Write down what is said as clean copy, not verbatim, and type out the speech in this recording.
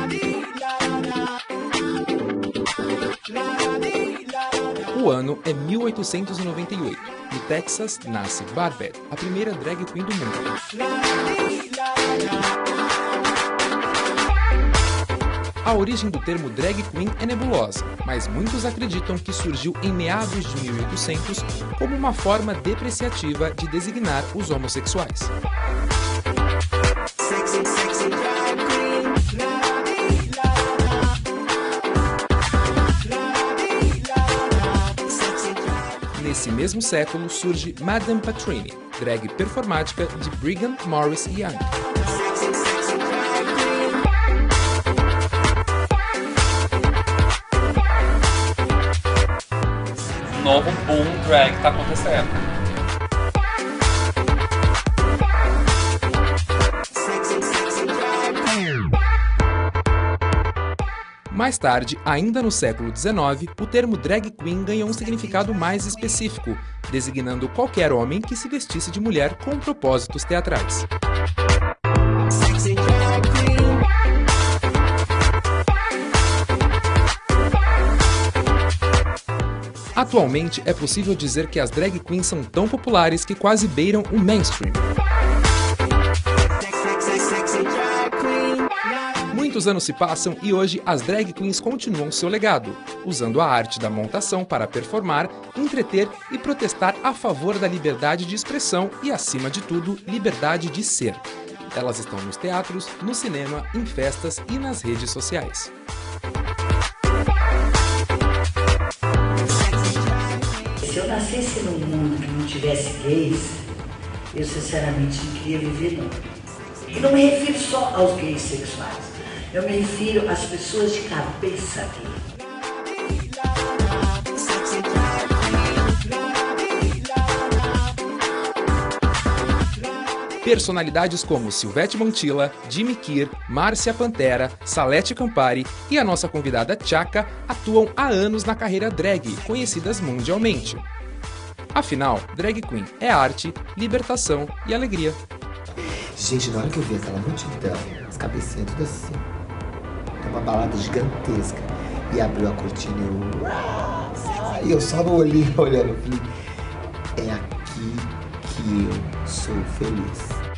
O ano é 1898. No Texas, nasce Barbette, a primeira drag queen do mundo. A origem do termo drag queen é nebulosa, mas muitos acreditam que surgiu em meados de 1800 como uma forma depreciativa de designar os homossexuais. Nesse mesmo século surge Madame Patrini, drag performática de Brigham Morris Young. Novo boom drag está acontecendo. Mais tarde, ainda no século XIX, o termo drag queen ganhou um significado mais específico, designando qualquer homem que se vestisse de mulher com propósitos teatrais. Atualmente, é possível dizer que as drag queens são tão populares que quase beiram o mainstream. Muitos anos se passam e hoje as drag queens continuam seu legado, usando a arte da montação para performar, entreter e protestar a favor da liberdade de expressão e, acima de tudo, liberdade de ser. Elas estão nos teatros, no cinema, em festas e nas redes sociais. Se eu nascesse num mundo que não tivesse gays, eu sinceramente não queria viver, não. E não me refiro só aos gays sexuais. Eu me refiro às pessoas de cabeça gay. Personalidades como Silvete Montilla, Jimmy Kier, Márcia Pantera, Salete Campari e a nossa convidada Tchaka atuam há anos na carreira drag, conhecidas mundialmente. Afinal, drag queen é arte, libertação e alegria. Gente, na hora que eu vi aquela multidão, as cabecinhas tudo assim, é uma balada gigantesca, e abriu a cortina e eu só no olhinho olhando, eu falei, é aqui que eu sou feliz.